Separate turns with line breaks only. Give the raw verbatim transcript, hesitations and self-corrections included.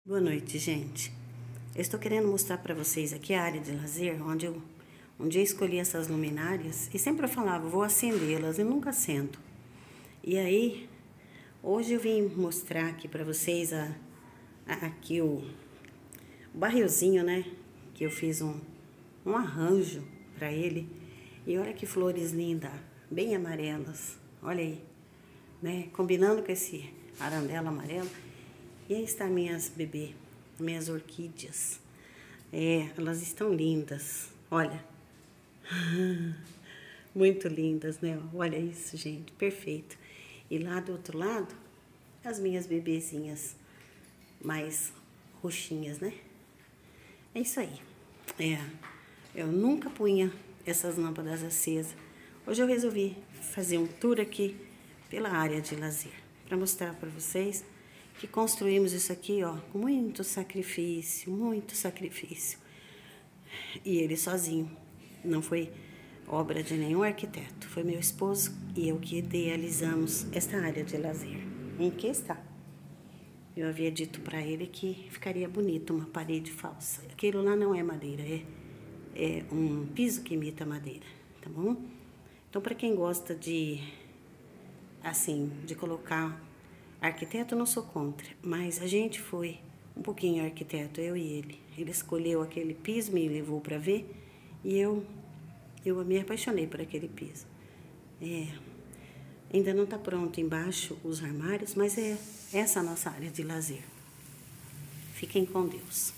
Boa noite, gente. Eu estou querendo mostrar para vocês aqui a área de lazer, onde eu, onde eu escolhi essas luminárias e sempre eu falava, vou acendê-las, eu nunca acendo. E aí, hoje eu vim mostrar aqui para vocês a, a, aqui o, o barrilzinho, né? Que eu fiz um, um arranjo para ele. E olha que flores lindas, bem amarelas, olha aí, né? Combinando com esse arandela amarelo. E aí está minhas bebê, minhas orquídeas. É, elas estão lindas, olha. Muito lindas, né? Olha isso, gente, perfeito. E lá do outro lado, as minhas bebezinhas mais roxinhas, né? É isso aí. É, eu nunca punha essas lâmpadas acesas. Hoje eu resolvi fazer um tour aqui pela área de lazer, para mostrar para vocês que construímos isso aqui, ó, com muito sacrifício, muito sacrifício. E ele sozinho, não foi obra de nenhum arquiteto, foi meu esposo e eu que idealizamos esta área de lazer. Em que está? Eu havia dito para ele que ficaria bonito uma parede falsa. Aquilo lá não é madeira, é, é um piso que imita madeira, tá bom? Então, para quem gosta de, assim, de colocar arquiteto, eu não sou contra, mas a gente foi um pouquinho arquiteto, eu e ele. Ele escolheu aquele piso, me levou para ver e eu, eu me apaixonei por aquele piso. É, ainda não está pronto embaixo os armários, mas é essa a nossa área de lazer. Fiquem com Deus.